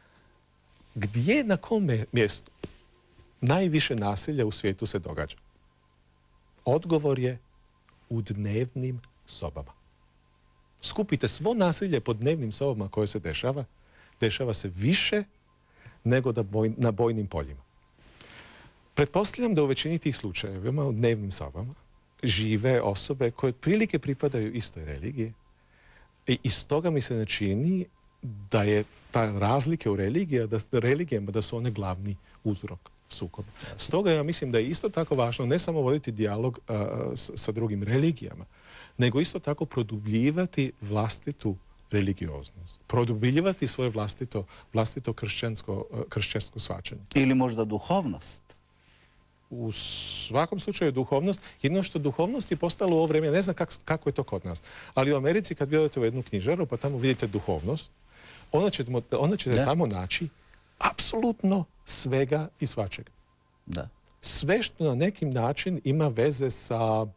Gdje, na kom mjestu najviše nasilja u svijetu se događa? Odgovor je u dnevnim sobama. Skupite svo nasilje po dnevnim sobama koje se dešava, dešava se više nego da boj, na bojnim poljima. Pretpostavljam da u većini tih slučajeva u dnevnim sobama žive osobe koje prilike pripadaju istoj religiji i iz toga mi se ne čini da je ta razlike u religija, da, religijama da su one glavni uzrok sukoba. Stoga ja mislim da je isto tako važno ne samo voditi dijalog uh, s, sa drugim religijama, nego isto tako produbljivati vlastitu religioznost. Produbljivati svoje vlastito, vlastito kršćansko, uh, kršćansko shvaćanje. Ili možda duhovnost? U svakom slučaju duhovnost. Jedno što duhovnost je postalo u ovo vrijeme, ne znam kak, kako je to kod nas, ali u Americi kad vi odete u jednu knjižaru pa tamo vidite duhovnost, onda ćete, onda ćete tamo naći apsolutno svega i svačega. Da. Sve što na nekim način ima veze sa,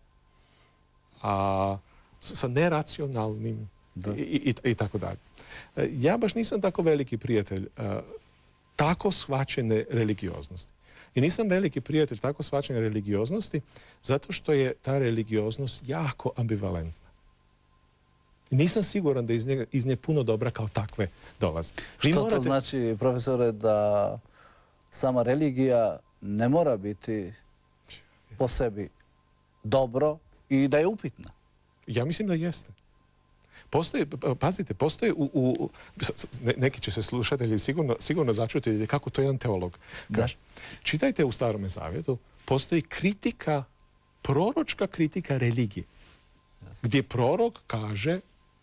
a, sa neracionalnim i, i, i tako dalje. Ja baš nisam tako veliki prijatelj a, tako shvaćene religioznosti. I nisam veliki prijatelj tako shvaćene religioznosti zato što je ta religioznost jako ambivalentna. Nisam siguran da iz nje, iz nje puno dobra kao takve dolazi. Vi Što morate... to znači, profesore, da sama religija ne mora biti po sebi dobro i da je upitna? Ja mislim da jeste. Postoji, pazite, postoji u, u neki će se slušatelji sigurno, sigurno začuti kako to jedan teolog kaže. Čitajte u Starome zavjetu, postoji kritika, proročka kritika religije. Gdje prorok kaže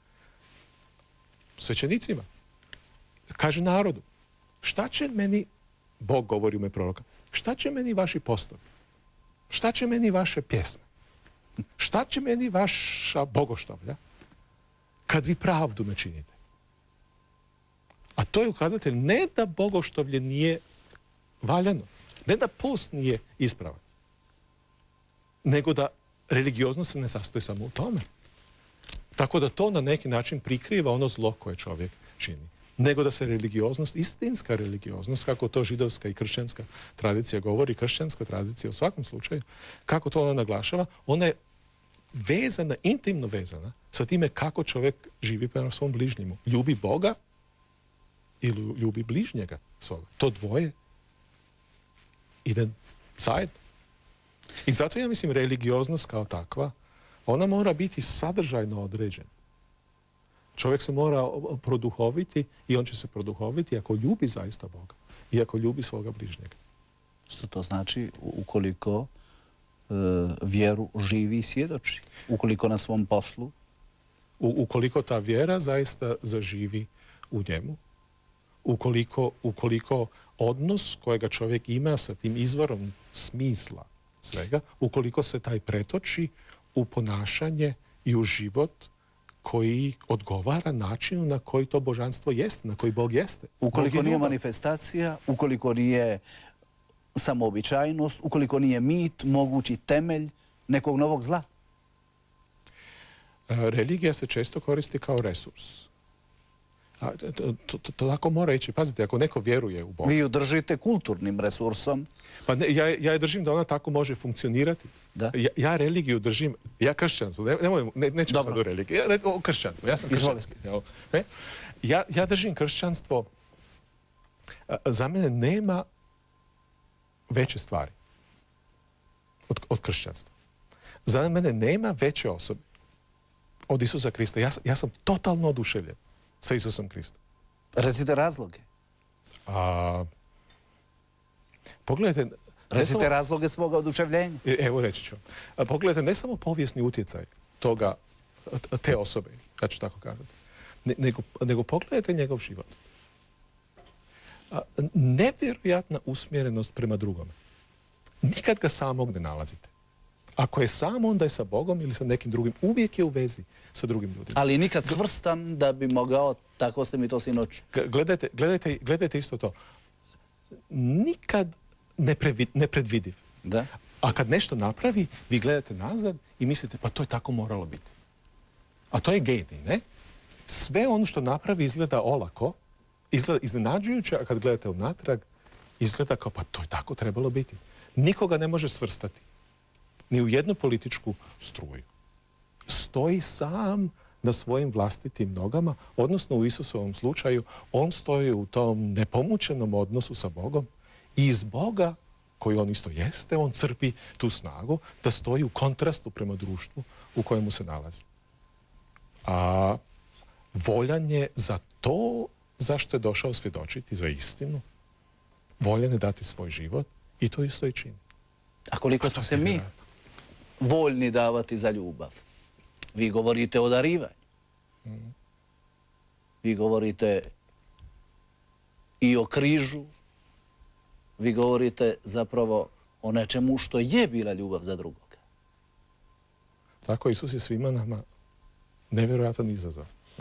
svećenicima, kaže narodu, šta će meni, Bog govori u ime proroka, šta će meni vaši postovi? Šta će meni vaše pjesme? Šta će meni vaša bogoštovlja? Kad vi pravdu ne činite. A to je ukazatelj ne da bogoštovlje nije valjano, ne da post nije ispravan, nego da religioznost se ne sastoji samo u tome. Tako da to na neki način prikriva ono zlo koje čovjek čini. Nego da se religioznost, istinska religioznost, kako to židovska i kršćanska tradicija govori, kršćanska tradicija u svakom slučaju, kako to ona naglašava, ona je vezana, intimno vezana sa time kako čovjek živi prema svom bližnjemu. Ljubi Boga ili ljubi bližnjega svoga. To dvoje ide zajedno. I zato ja mislim religioznost kao takva, ona mora biti sadržajno određena. Čovjek se mora produhoviti i on će se produhoviti ako ljubi zaista Boga i ako ljubi svoga bližnjega. Što to znači ukoliko e, vjeru živi i svjedoči? Ukoliko na svom poslu? U, ukoliko ta vjera zaista zaživi u njemu, ukoliko, ukoliko odnos kojega čovjek ima sa tim izvorom smisla svega, ukoliko se taj pretoči u ponašanje i u život koji odgovara načinu na koji to božanstvo jeste, na koji Bog jeste. Ukoliko nije manifestacija, ukoliko nije samoobičajnost, ukoliko nije mit, mogući temelj nekog novog zla. Religija se često koristi kao resurs. A, to, to, to tako mora ići. Pazite, ako neko vjeruje u Boga... Vi ju držite kulturnim resursom. Pa ne, ja, ja je držim da ona tako može funkcionirati. Da? Ja, ja religiju držim... Ja kršćanstvo, ne, nemoj, ne, nećemo sad u religiju. Ja, o kršćanstvo, ja sam kršćanski. Ne? Ja, ja držim kršćanstvo... A, za mene nema veće stvari od, od kršćanstva. Za mene nema veće osobe od Isusa Krista. Ja, ja sam totalno oduševljen sa Isusom Kristom. Recite razloge. A, pogledajte... Recite samo, razloge svoga oduševljenja. Evo reći ću. A, pogledajte ne samo povijesni utjecaj toga, te osobe, ja ću tako kazati, ne, nego, nego pogledajte njegov život. A, nevjerojatna usmjerenost prema drugome. Nikad ga samog ne nalazite. Ako je sam, onda je sa Bogom ili sa nekim drugim. Uvijek je u vezi sa drugim ljudima. Ali nikad svrstan da bi mogao, tako ste mi to sinoć. Gledajte, gledajte, gledajte isto to. Nikad neprevid, nepredvidiv. Da. A kad nešto napravi, vi gledate nazad i mislite, pa to je tako moralo biti. A to je genij, ne? Sve ono što napravi izgleda olako, izgleda iznenađujuće, a kad gledate unatrag, izgleda kao, pa to je tako trebalo biti. Nikoga ne može svrstati. Ni u jednu političku struju. Stoji sam na svojim vlastitim nogama, odnosno u Isusovom slučaju, on stoji u tom nepomučenom odnosu sa Bogom i iz Boga, koji on isto jeste, on crpi tu snagu da stoji u kontrastu prema društvu u kojemu se nalazi. A voljan je za to zašto je došao svjedočiti za istinu, voljan je dati svoj život i to isto i čini. A koliko smo se mi voljni davati za ljubav? Vi govorite o darivanju. Mm. Vi govorite i o križu. Vi govorite zapravo o nečemu što je bila ljubav za drugoga. Tako, Isus je svima nama nevjerojatan izazov. Ne?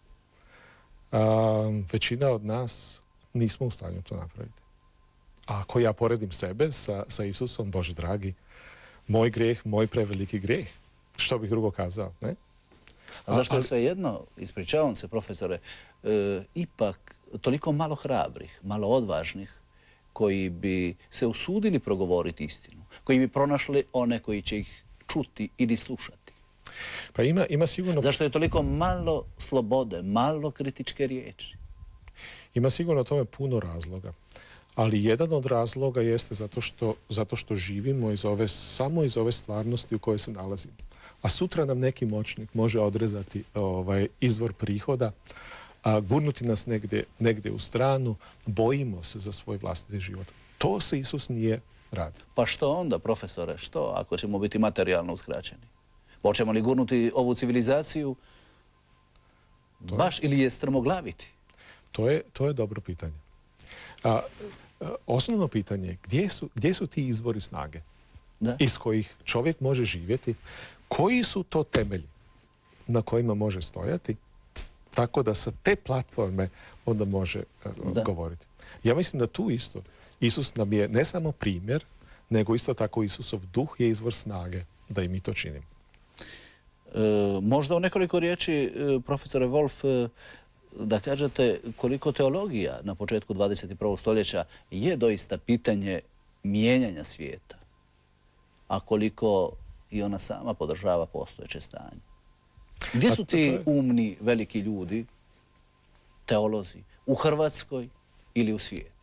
A, većina od nas nismo u stanju to napraviti. A ako ja poredim sebe sa, sa Isusom, Bože dragi, moj grijeh, moj preveliki grijeh. Što bih drugo kazao, ne? A zašto je sve jedno, ispričavam se, profesore, e, ipak toliko malo hrabrih, malo odvažnih, koji bi se usudili progovoriti istinu, koji bi pronašli one koji će ih čuti ili slušati? Pa ima, ima sigurno... Zašto je toliko malo slobode, malo kritičke riječi? Ima sigurno tome puno razloga. Ali jedan od razloga jeste zato što, zato što živimo iz ove, samo iz ove stvarnosti u kojoj se nalazimo. A sutra nam neki moćnik može odrezati ovaj, izvor prihoda, a, gurnuti nas negdje, negdje u stranu, bojimo se za svoj vlastiti život. To se Isus nije radio. Pa što onda, profesore, što ako ćemo biti materijalno uskraćeni? Hoćemo li gurnuti ovu civilizaciju to baš je, ili je strmoglaviti? To je, to je dobro pitanje. A, osnovno pitanje je gdje su, gdje su ti izvori snage da? Iz kojih čovjek može živjeti, koji su to temelji na kojima može stojati, tako da sa te platforme onda može uh, govoriti. Ja mislim da tu isto Isus nam je ne samo primjer, nego isto tako Isusov duh je izvor snage da i mi to činimo. E, možda u nekoliko riječi, profesore Wolf, da kažete koliko teologija na početku dvadeset prvog stoljeća je doista pitanje mijenjanja svijeta, a koliko i ona sama podržava postojeće stanje. Gdje su ti umni, veliki ljudi, teolozi, u Hrvatskoj ili u svijetu?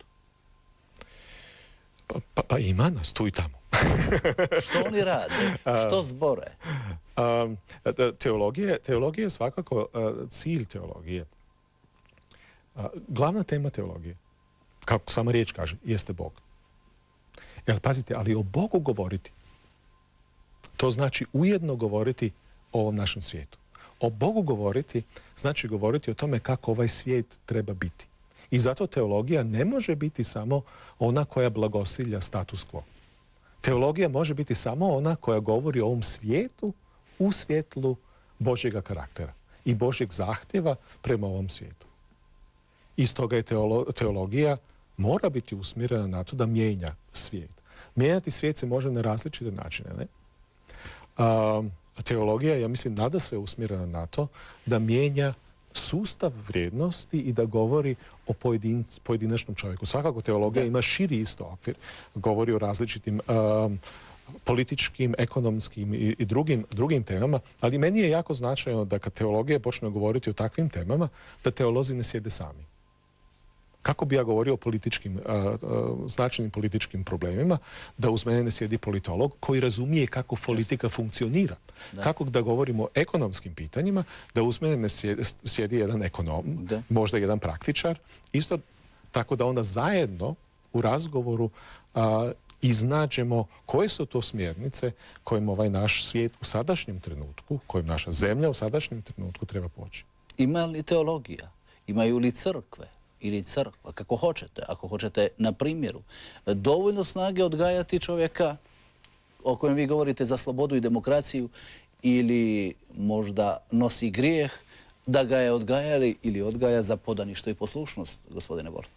Pa, pa, pa ima nas tu i tamo. Što oni rade? Što zbore? Um, teologije, teologije je svakako uh, cilj teologije. Uh, glavna tema teologije, kako sama riječ kaže, jeste Bog. Jer pazite, ali o Bogu govoriti, to znači ujedno govoriti o ovom našem svijetu. O Bogu govoriti znači govoriti o tome kako ovaj svijet treba biti. I zato teologija ne može biti samo ona koja blagosilja status quo. Teologija može biti samo ona koja govori o ovom svijetu u svjetlu Božjega karaktera i Božjeg zahtjeva prema ovom svijetu. I stoga je teolo teologija mora biti usmjerena na to da mijenja svijet. Mijenjati svijet se može na različite načine. Ne? A, teologija, ja mislim, nadasve usmjerena na to da mijenja sustav vrijednosti i da govori o pojedin, pojedinačnom čovjeku. Svakako teologija ima širi isto okvir. Govori o različitim um, političkim, ekonomskim i, i drugim, drugim temama, ali meni je jako značajno da kad teologija počne govoriti o takvim temama, da teolozi ne sjede sami. Kako bi ja govorio o političkim, uh, uh, značajnim političkim problemima, da uz mene ne sjedi politolog koji razumije kako politika funkcionira. Da. Kako da govorimo o ekonomskim pitanjima, da uz mene ne sjedi, sjedi jedan ekonom, da. Možda jedan praktičar. Isto tako da onda zajedno u razgovoru uh, iznađemo koje su to smjernice kojim ovaj naš svijet u sadašnjem trenutku, kojim naša zemlja u sadašnjem trenutku treba poći. Ima li teologija? Imaju li crkve? Ili crkva, kako hoćete, ako hoćete na primjeru, dovoljno snage odgajati čovjeka o kojem vi govorite za slobodu i demokraciju ili možda nosi grijeh da ga je odgajali ili odgaja za podaništvo i poslušnost, gospodine Wolf?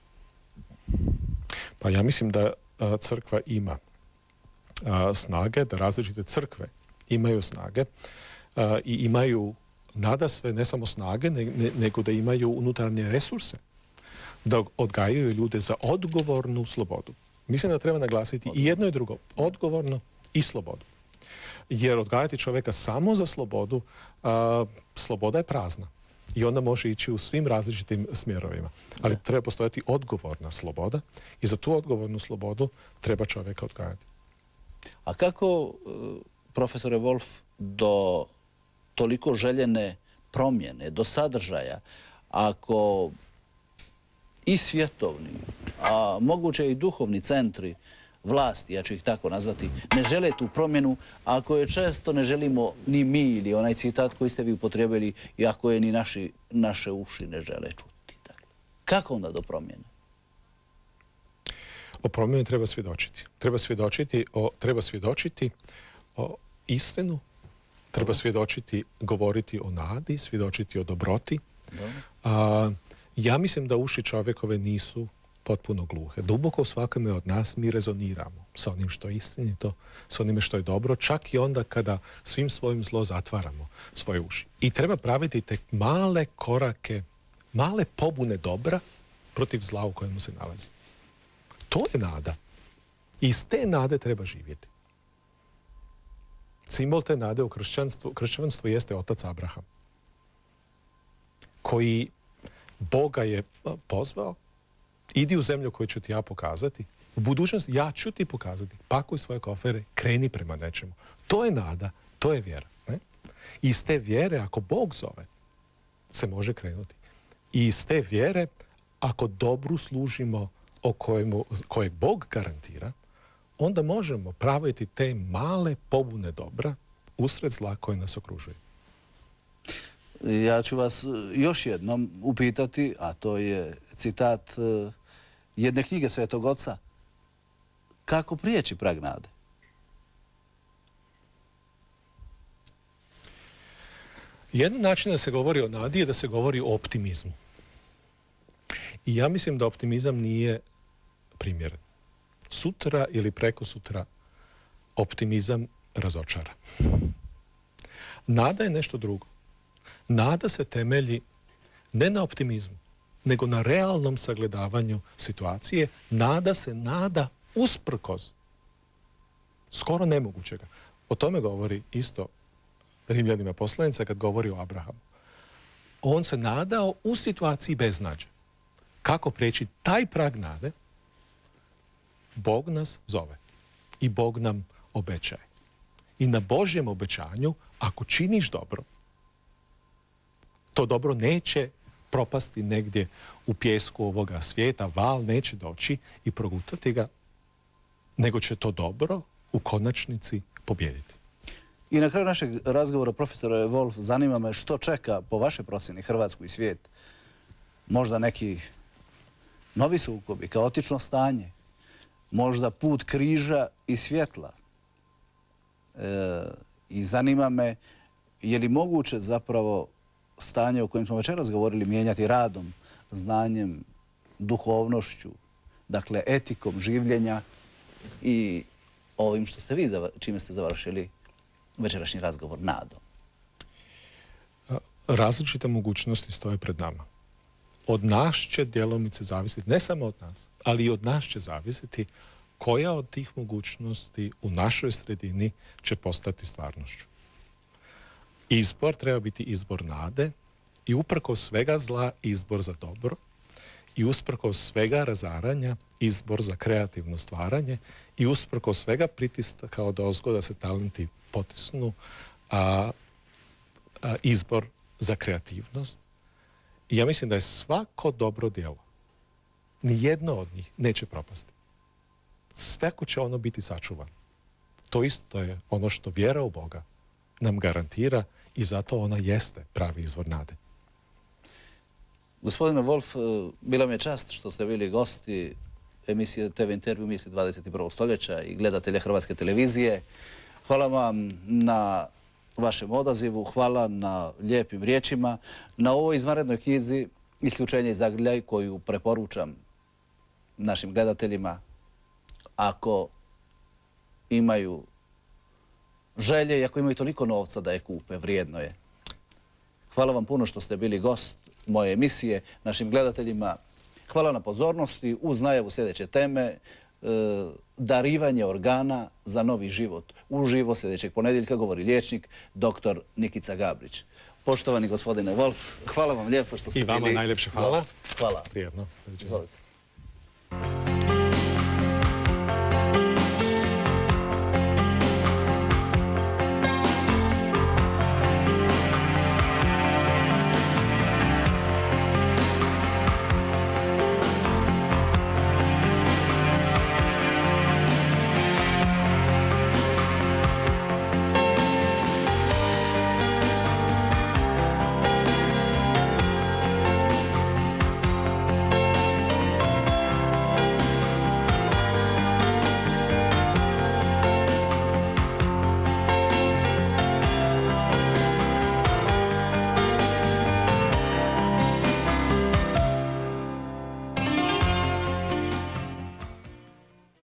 Pa ja mislim da a, crkva ima a, snage, da različite crkve imaju snage a, i imaju nadasve ne samo snage, ne, ne, nego da imaju unutarnje resurse da odgajaju ljude za odgovornu slobodu. Mislim da treba naglasiti i jedno i drugo, odgovorno i slobodu. Jer odgajati čovjeka samo za slobodu, a, sloboda je prazna. I onda može ići u svim različitim smjerovima. Ali da. Treba postojati odgovorna sloboda i za tu odgovornu slobodu treba čovjeka odgajati. A kako, profesore Wolf, do toliko željene promjene, do sadržaja, ako i svjetovni, a moguće i duhovni centri vlasti, ja ću ih tako nazvati, ne žele tu promjenu, ako je često ne želimo ni mi ili onaj citat koji ste vi upotrijebili, i ako je ni naši, naše uši ne žele čuti. Dakle, kako onda do promjene? O promjeni treba svjedočiti. Treba svjedočiti o, treba svjedočiti o istinu, treba svjedočiti, govoriti o nadi, svjedočiti o dobroti. A, ja mislim da uši čovjekove nisu potpuno gluhe. Duboko u svakome od nas mi rezoniramo sa onim što je istinito, sa onime što je dobro, čak i onda kada svim svojim zlo zatvaramo svoje uši. I treba praviti te male korake, male pobune dobra protiv zla u kojemu se nalazi. To je nada. I iz te nade treba živjeti. Simbol te nade u kršćanstvu, kršćanstvu jeste otac Abraham, koji Boga je pozvao, idi u zemlju koju ću ti ja pokazati, u budućnosti ja ću ti pokazati, pakuj svoje kofere, kreni prema nečemu. To je nada, to je vjera. Ne? I iz te vjere, ako Bog zove, se može krenuti. I iz te vjere, ako dobru služimo o kojemu, kojeg Bog garantira, onda možemo praviti te male pobune dobra usred zla koje nas okružuje. Ja ću vas još jednom upitati, a to je citat jedne knjige Svetog Oca. Kako prijeći prag nade? Jedan način da se govori o nadi je da se govori o optimizmu. I ja mislim da optimizam nije primjeren. Sutra ili preko sutra optimizam razočara. Nada je nešto drugo. Nada se temelji ne na optimizmu, nego na realnom sagledavanju situacije. Nada se nada usprkos skoro nemogućega. O tome govori isto Rimljanima poslanica kad govori o Abrahamu. On se nadao u situaciji beznađe. kako preći taj prag nade, Bog nas zove i Bog nam obećaje. I na Božjem obećanju, ako činiš dobro, to dobro neće propasti negdje u pijesku ovoga svijeta, val neće doći i progutati ga, nego će to dobro u konačnici pobijediti. I na kraju našeg razgovora, profesore Wolf, zanima me što čeka po vašoj procjeni Hrvatsku i svijet. Možda neki novi sukobi, kaotično stanje, možda put križa i svjetla. E, I zanima me, je li moguće zapravo stanje o kojem smo večeras govorili mijenjati radom, znanjem, duhovnošću, dakle etikom življenja i ovim što ste vi, čime ste završili večerašnji razgovor, nadom? Različite mogućnosti stoje pred nama. Od nas će djelomice zavisiti, ne samo od nas, ali i od nas će zavisiti koja od tih mogućnosti u našoj sredini će postati stvarnošću. Izbor treba biti izbor nade i uprkos svega zla izbor za dobro i usprkos svega razaranja izbor za kreativno stvaranje i usprkos svega pritiska odozgo da se talenti potisnu, a, a izbor za kreativnost. I ja mislim da je svako dobro djelo, nijedno od njih neće propasti. Svako će ono biti sačuvano. To isto je ono što vjera u Boga nam garantira i zato ona jeste pravi izvor nade. Gospodine Wolf, bila mi je čast što ste bili gosti emisije T V Intervju emisije dvadeset i prvog stoljeća i gledatelja Hrvatske televizije. Hvala vam na vašem odazivu, hvala na lijepim riječima, na ovoj izvanrednoj knjizi Isključenje i zagrljaj koju preporučam našim gledateljima ako imaju želje i ako imaju toliko novca da je kupe, vrijedno je. Hvala vam puno što ste bili gost moje emisije, našim gledateljima. Hvala na pozornosti. Uz najavu sljedeće teme, e, darivanje organa za novi život. Uživo sljedećeg ponedjeljka govori liječnik doktor Nikica Gabrić. Poštovani gospodine Wolf, hvala vam lijepo što ste bili gost. I vama najljepše hvala. Hvala. Prijedno. Izvolite.